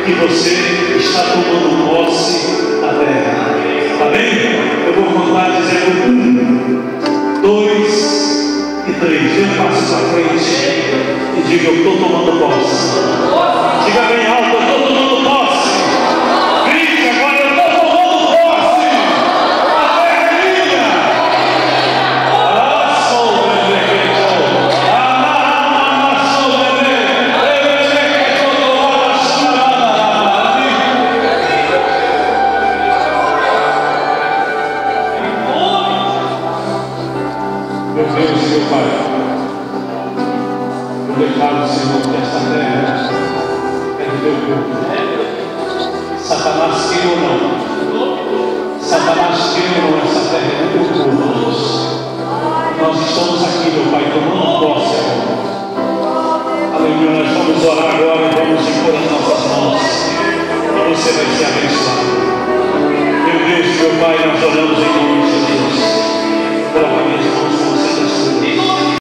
que você está tomando posse da terra. Amém? Eu vou contar dizendo 1, 2 e 3. Eu passo para frente e digo: eu estou tomando posse. Diga bem alto: eu estou tomando posse. Grite agora: eu estou tomando posse. A terra é minha. Ah, sou o bebê. Ah, sou o bebê. Meu Deus e meu Pai, eu declaro, Senhor, que esta terra é do teu povo. Satanás queira ou não, Satanás queira ou não, essa terra é do teu povo. Nós estamos aqui, meu Pai, tomando posse agora. Aleluia, nós vamos orar agora e vamos impor as nossas mãos. E você vai ser abençoado.